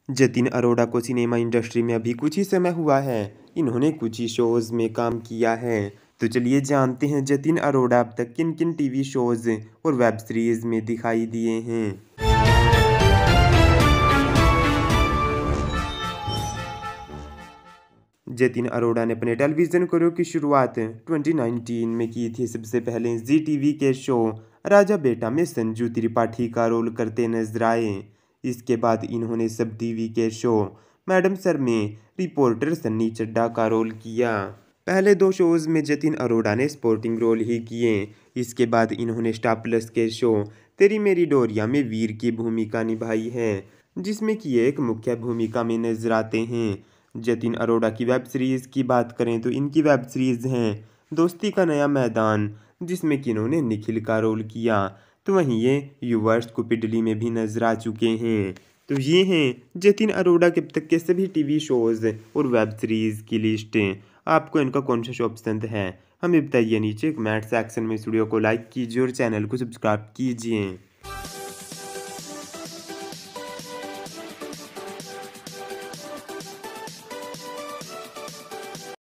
जतिन अरोड़ा को cinema industry में अभी कुछ ही समय हुआ है। इन्होंने कुछ ही शोज़ में काम किया है। तो चलिए जानते हैं जतिन अरोड़ा अब तक किन किन टीवी शोज़ और वेब सीरीज़ में दिखाई दिए हैं। जतिन अरोड़ा ने अपने टेलीविज़न करियर की शुरुआत 2019 में की थी। सबसे पहले जी टीवी के शो राजा बेटा में संजू त्रिपाठी का रोल करते नजर आए। इसके बाद इन्होंने सब टीवी के शो मैडम सर में रिपोर्टर सन्नी चड्ढा का रोल किया। पहले दो शोज़ में जतिन अरोड़ा ने स्पोर्टिंग रोल ही किए। इसके बाद इन्होंने स्टार प्लस के शो तेरी मेरी डोरिया में वीर की भूमिका निभाई है, जिसमें कि एक मुख्य भूमिका में नजर आते हैं। जतिन अरोड़ा की वेब सीरीज़ की बात करें तो इनकी वेब सीरीज़ हैं दोस्ती का नया मैदान, जिसमें कि इन्होंने निखिल का रोल किया। तो वहीं ये यूवर्स कुपिडली में भी नजर आ चुके हैं। तो ये हैं जतिन अरोड़ा के अब तक के सभी टीवी शोज़ और वेब सीरीज़ की लिस्टें। आपको इनका कौन सा शो पसंद है हमें बताइए नीचे कमेंट सेक्शन में। इस वीडियो को लाइक कीजिए और चैनल को सब्सक्राइब कीजिए।